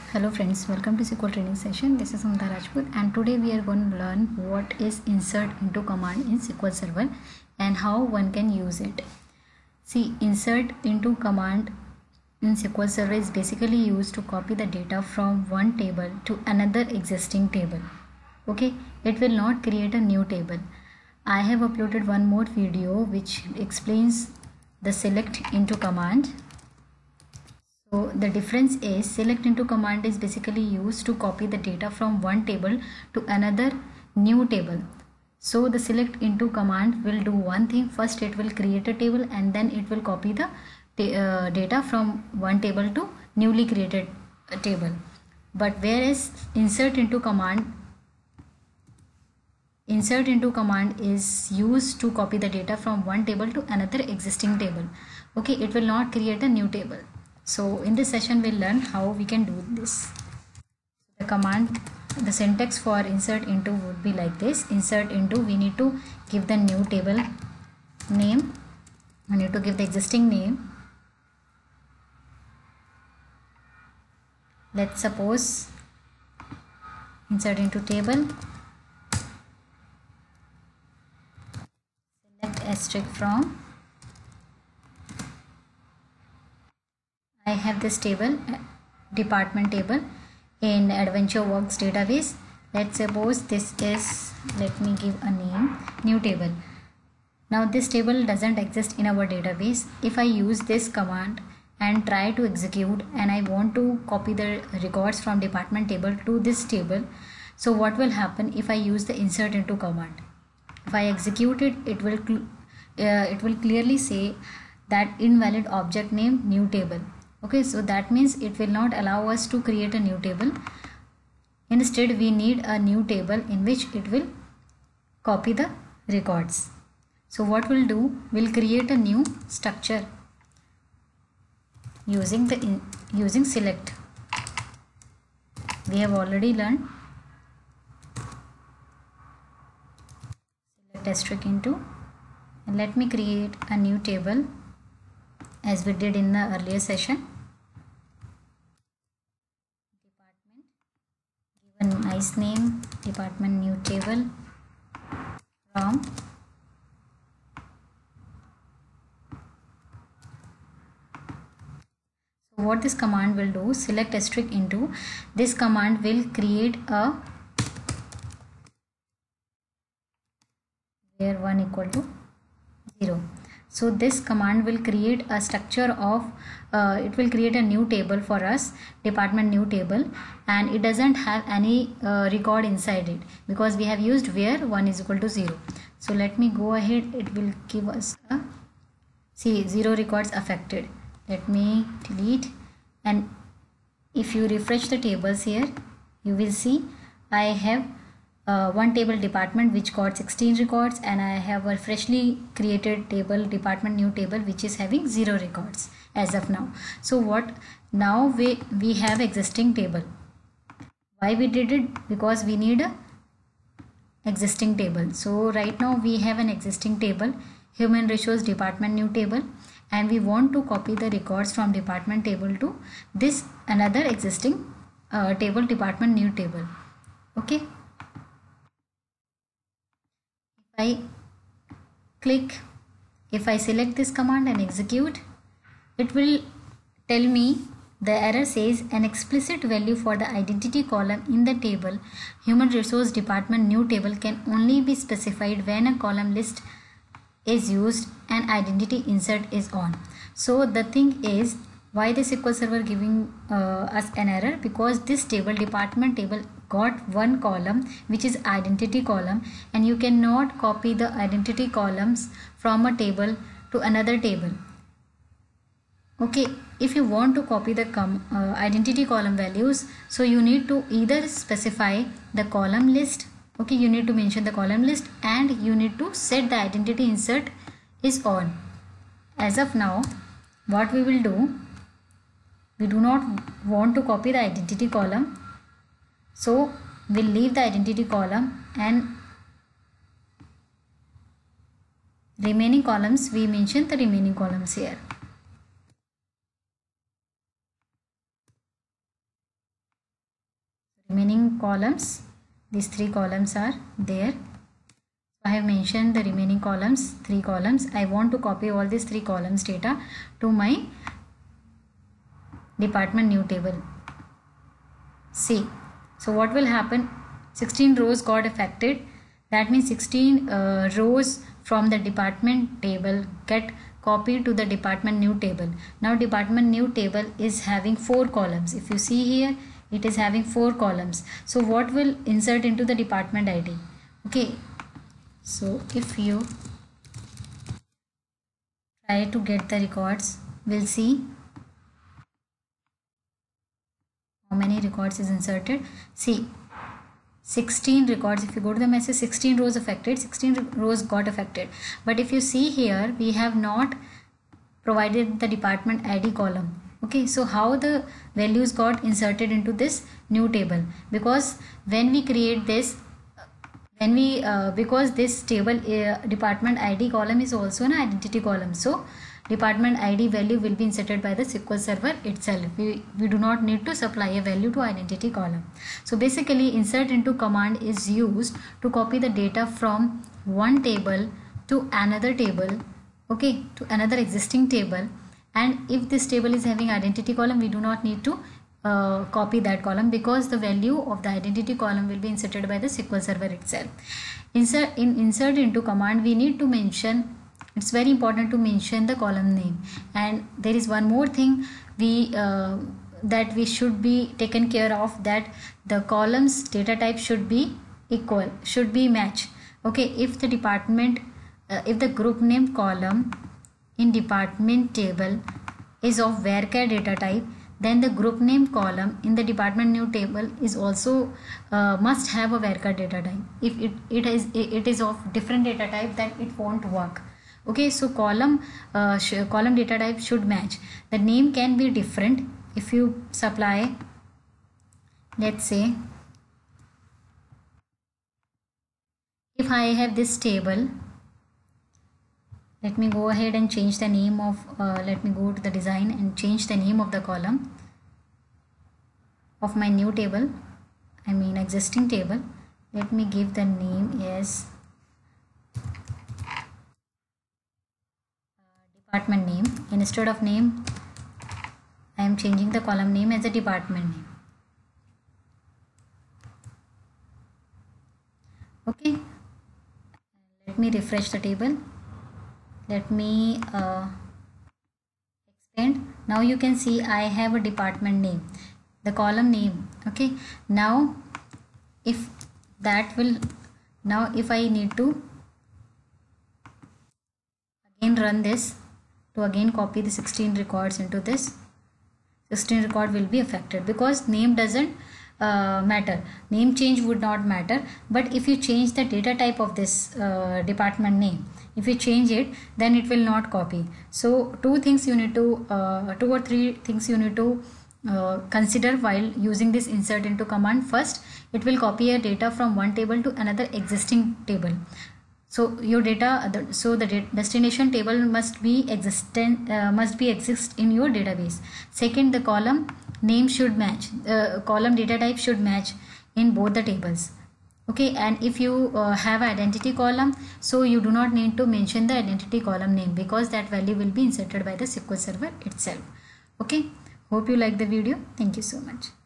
Hello friends, welcome to SQL Training Session. This is Samantha Rajput and today we are going to learn what is insert into command in SQL Server and how one can use it. See, insert into command in SQL Server is basically used to copy the data from one table to another existing table. Okay, it will not create a new table. I have uploaded one more video which explains the select into command. So the difference is select into command is basically used to copy the data from one table to another new table. So the select into command will do one thing. First it will create a table and then it will copy the data from one table to newly created table. But whereas insert into command is used to copy the data from one table to another existing table. Okay, it will not create a new table. So in this session we'll learn how we can do this. The syntax for insert into would be like this. Insert into, we need to give the new table name. We need to give the existing name. Let's suppose insert into table. Select asterisk from. I have this table, department table in Adventure Works database. Let's suppose this is, let me give a name, new table. Now this table doesn't exist in our database. If I use this command and try to execute and I want to copy the records from department table to this table, so what will happen if I use the insert into command? If I execute it, it will clearly say that invalid object name new table. Okay, so that means it will not allow us to create a new table. Instead, we need a new table in which it will copy the records. So what we'll do, we'll create a new structure using select. We have already learned select asterisk into, and let me create a new table as we did in the earlier session. Department, give a nice name, department new table from. So what this command will do, select asterisk into, this command will create a where 1 equal to 0. So this command will create a structure of, it will create a new table for us, department new table, and it doesn't have any record inside it because we have used where 1 is equal to 0. So let me go ahead, it will give us a, see, 0 records affected. Let me delete, and if you refresh the tables here, you will see I have one table department which got 16 records, and I have a freshly created table department new table which is having 0 records as of now. So what now we have existing table. Why we did it? Because we need a existing table. So right now we have an existing table, human resource department new table, and we want to copy the records from department table to this another existing table, department new table. Okay, if I select this command and execute, it will tell me, the error says an explicit value for the identity column in the table human resource department new table can only be specified when a column list is used and identity insert is on. So the thing is, why the SQL Server giving us an error? Because this table, department table, got one column which is identity column, and you cannot copy the identity columns from a table to another table. Okay, if you want to copy the identity column values, so you need to either specify the column list. Okay, you need to mention the column list, and you need to set the identity insert is on. As of now, what we will do, we do not want to copy the identity column, so we'll leave the identity column, and remaining columns, we mention the remaining columns here. remaining columns, these 3 columns are there. I have mentioned the remaining columns, 3 columns. I want to copy all these 3 columns data to my department new table. See, so what will happen? 16 rows got affected. That means 16 rows from the department table get copied to the department new table. Now department new table is having 4 columns. If you see here, it is having 4 columns. So what will insert into the department ID? Okay. So if you try to get the records, we'll see how many records is inserted. See, 16 records. If you go to the message, 16 rows affected, 16 rows got affected. But if you see here, we have not provided the department ID column. Okay, so how the values got inserted into this new table? Because when we create this, because this table department ID column is also an identity column, so department ID value will be inserted by the SQL server itself. We do not need to supply a value to identity column. So basically insert into command is used to copy the data from one table to another table, okay, to another existing table. And if this table is having identity column, we do not need to copy that column, because the value of the identity column will be inserted by the SQL server itself. Insert into command, we need to mention, it's very important to mention the column name. And there is one more thing that we should be taken care of, that the columns data type should be equal, should be match. Okay, if the if the group name column in department table is of varchar data type, then the group name column in the department new table is also must have a varchar data type. If it is of different data type, then it won't work. Okay, so column data type should match. The name can be different. If you supply, let's say, if I have this table, let me go ahead and change the name of, let me go to the design and change the name of the column of my new table, I mean existing table. Let me give the name as department name. Instead of name, I am changing the column name as a department name. Okay, let me refresh the table. Let me expand. Now you can see I have a department name, the column name. Okay, now if I need to again run this to again copy the 16 records into this, 16 record will be affected, because name doesn't matter, name change would not matter. But if you change the data type of this department name, if you change it, then it will not copy. So two or three things you need to consider while using this insert into command. First, it will copy a data from one table to another existing table. So your data, the destination table must exist in your database. Second, the column name should match, column data type should match in both the tables. Okay, and if you have identity column, so you do not need to mention the identity column name, because that value will be inserted by the SQL server itself. Okay, hope you like the video. Thank you so much.